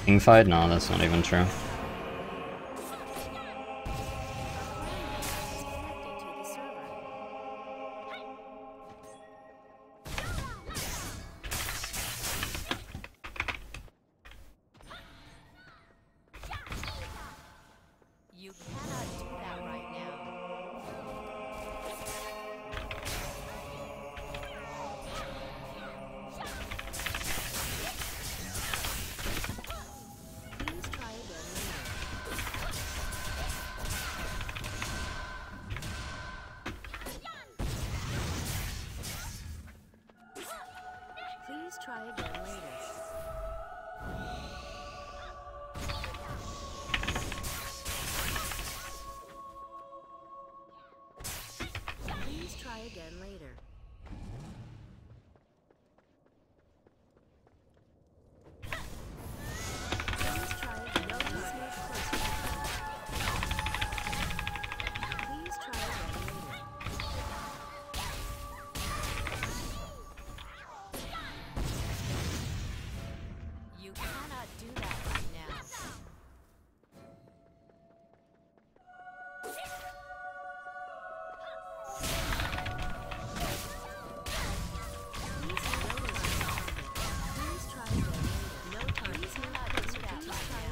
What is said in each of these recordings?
King fight? No, that's not even true. You cannot do that right now. Please try again later. Please try again later. Please try again later. Please try again. No, please move closer. Please try again later. You cannot do that right now. Please try again later. No time. Please cannot do that right now.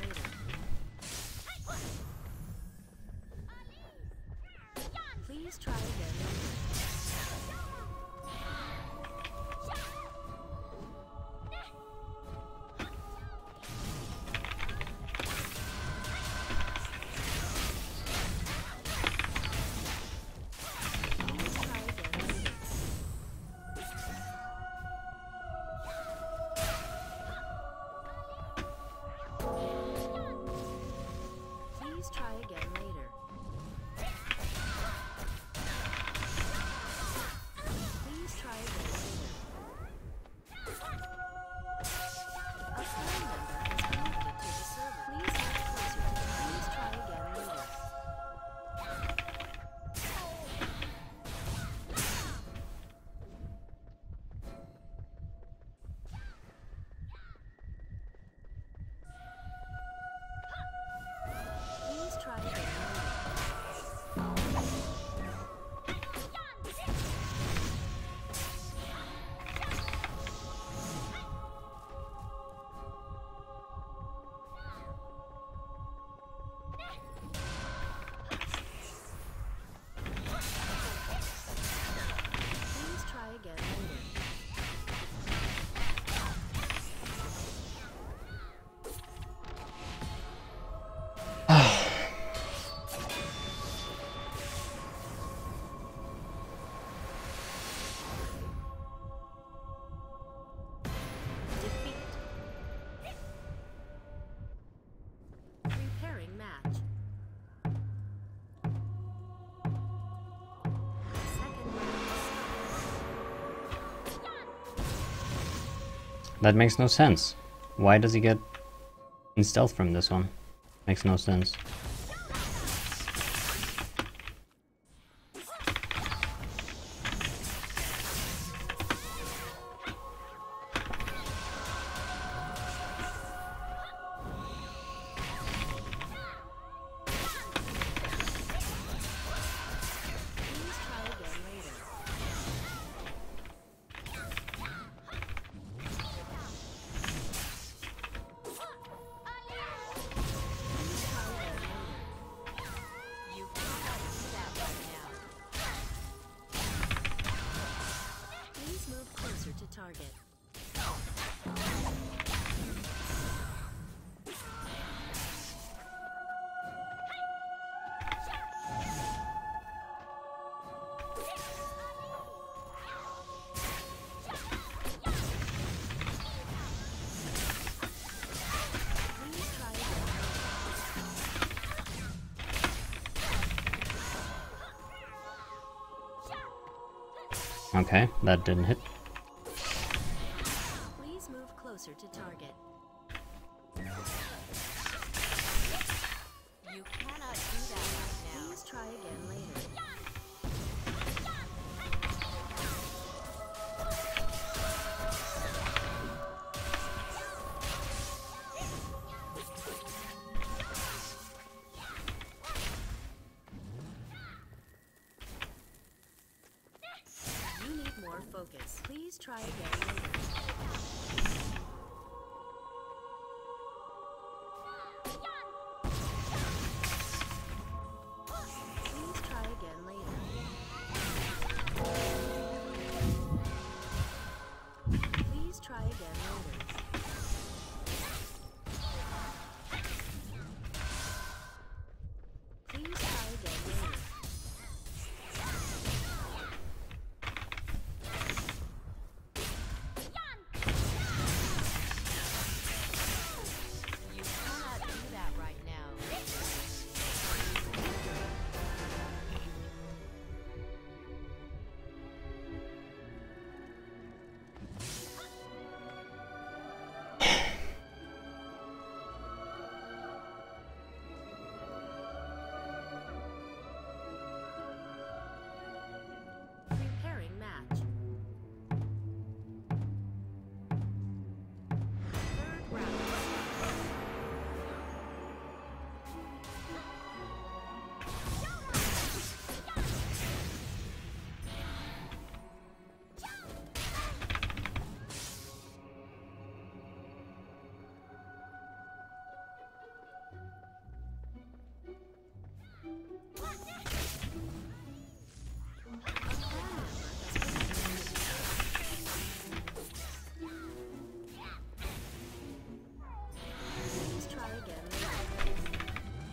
Please try again later. Please try again later. Please try again later. Please try again later. A phone number has connected to the server. Please move closer to the please try again later. Please try again later. Please try again later. Defeat. Preparing match. Second round. That makes no sense. Why does he get in stealth from this one? Makes no sense. Please try again later. Please try again later. You cannot do that right now. Please move closer to target. Please try again later. Okay, that didn't hit. Please move closer to target. You cannot do that right now. Please try again later. focus. Please try again later. Please try again later. Please try again later. Please try again later. You cannot do that right now. Preparing match. Third round. Please try again later.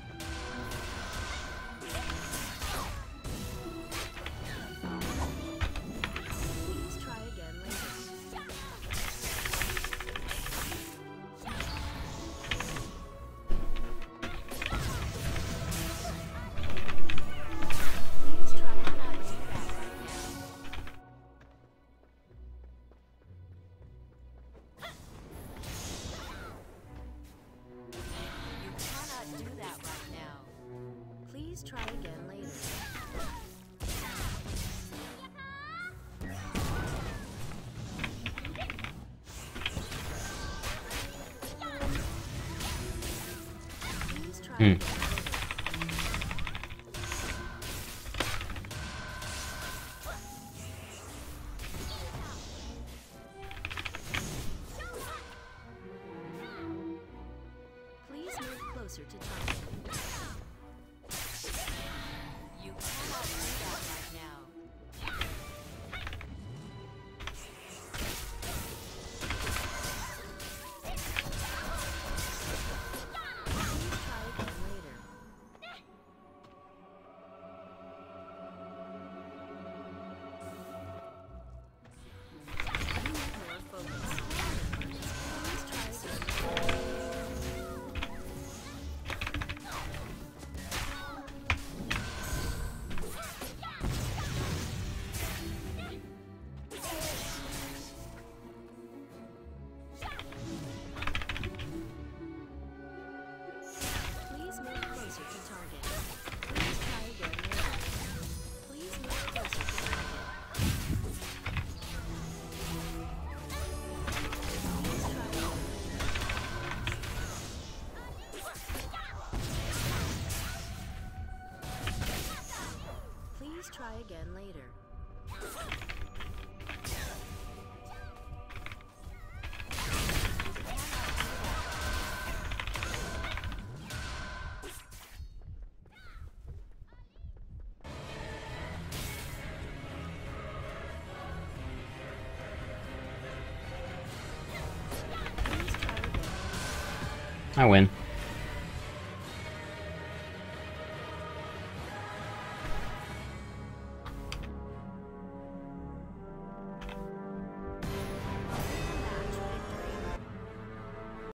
Please try again later. Please try again later. You cannot do that right now. Please try again later. Please try again later. Please move closer to target. You cannot do that right now. Please try again later. You need more focus. Please try again. Please move closer to target. Please try again later. Please move closer to target. Please try again later. Please try again later. Please try again. I win.